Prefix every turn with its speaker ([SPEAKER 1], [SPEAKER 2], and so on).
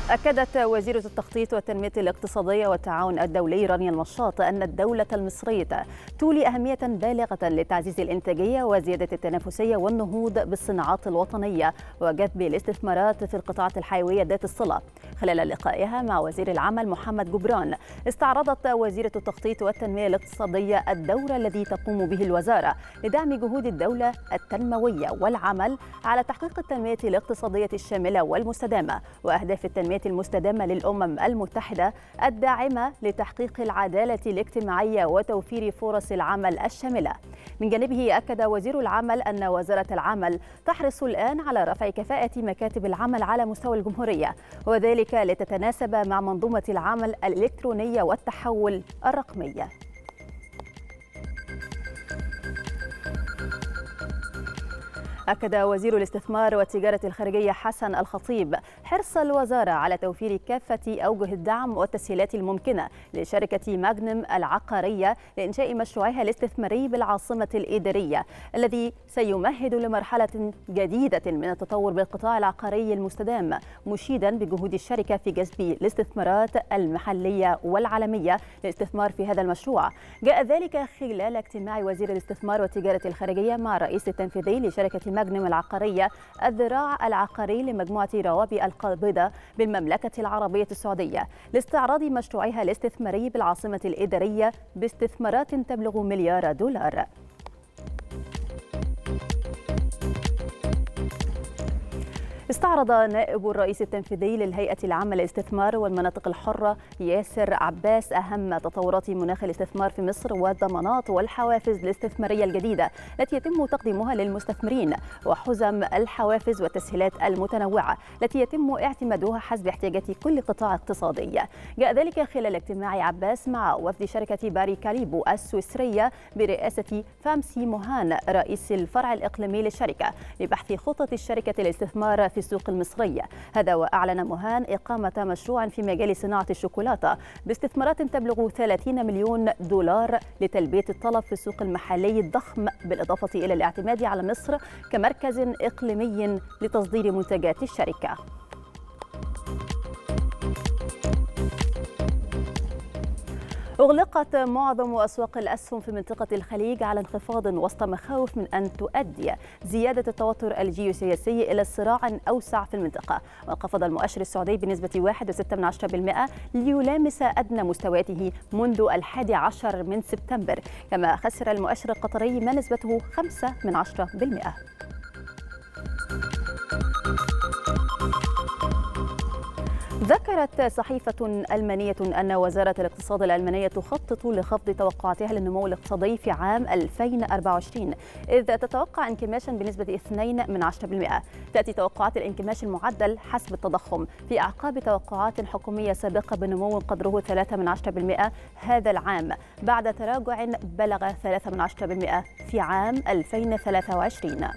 [SPEAKER 1] أكدت وزيرة التخطيط والتنمية الاقتصادية والتعاون الدولي رانيا المشاط أن الدولة المصرية تولي أهمية بالغة لتعزيز الإنتاجية وزيادة التنافسية والنهوض بالصناعات الوطنية وجذب الاستثمارات في القطاعات الحيوية ذات الصلة. خلال لقائها مع وزير العمل محمد جبران، استعرضت وزيرة التخطيط والتنمية الاقتصادية الدور الذي تقوم به الوزارة لدعم جهود الدولة التنموية والعمل على تحقيق التنمية الاقتصادية الشاملة والمستدامة وأهداف التنمية المستدامة للأمم المتحدة الداعمة لتحقيق العدالة الاجتماعية وتوفير فرص العمل الشاملة. من جانبه أكد وزير العمل أن وزارة العمل تحرص الآن على رفع كفاءة مكاتب العمل على مستوى الجمهورية، وذلك لتتناسب مع منظومة العمل الإلكترونية والتحول الرقمي. أكد وزير الاستثمار والتجارة الخارجية حسن الخطيب حرص الوزارة على توفير كافة أوجه الدعم والتسهيلات الممكنة لشركة ماغنم العقارية لإنشاء مشروعها الاستثماري بالعاصمة الإدارية الذي سيمهد لمرحلة جديدة من التطور بالقطاع العقاري المستدام، مشيدا بجهود الشركة في جذب الاستثمارات المحلية والعالمية للاستثمار في هذا المشروع. جاء ذلك خلال اجتماع وزير الاستثمار والتجارة الخارجية مع الرئيس التنفيذي لشركة ماغنم العقارية الذراع العقاري لمجموعة روابي القابضة بالمملكة العربية السعودية لاستعراض مشروعها الاستثماري بالعاصمة الإدارية باستثمارات تبلغ مليار دولار. استعرض نائب الرئيس التنفيذي للهيئة العامة للاستثمار والمناطق الحرة ياسر عباس أهم تطورات مناخ الاستثمار في مصر والضمانات والحوافز الاستثمارية الجديدة التي يتم تقديمها للمستثمرين وحزم الحوافز والتسهيلات المتنوعة التي يتم اعتمادها حسب احتياجات كل قطاع اقتصادي. جاء ذلك خلال اجتماع عباس مع وفد شركة باري كاليبو السويسرية برئاسة فامسي موهان رئيس الفرع الإقليمي للشركة لبحث خطط الشركة للاستثمار في السوق المصرية. هذا وأعلن موهان إقامة مشروع في مجال صناعة الشوكولاتة باستثمارات تبلغ 30 مليون دولار لتلبية الطلب في السوق المحلي الضخم بالإضافة إلى الاعتماد على مصر كمركز إقليمي لتصدير منتجات الشركة. أغلقت معظم أسواق الأسهم في منطقة الخليج على انخفاض وسط مخاوف من أن تؤدي زيادة التوتر الجيوسياسي إلى صراع أوسع في المنطقة. وانخفض المؤشر السعودي بنسبة 1.6% ليلامس أدنى مستوياته منذ 11 من سبتمبر، كما خسر المؤشر القطري ما نسبته 0.5%. ذكرت صحيفة ألمانية أن وزارة الاقتصاد الألمانية تخطط لخفض توقعاتها للنمو الاقتصادي في عام 2024، إذ تتوقع انكماشا بنسبة 2%. تأتي توقعات الانكماش المعدل حسب التضخم في أعقاب توقعات حكومية سابقة بنمو قدره 3% هذا العام بعد تراجع بلغ 3% في عام 2023.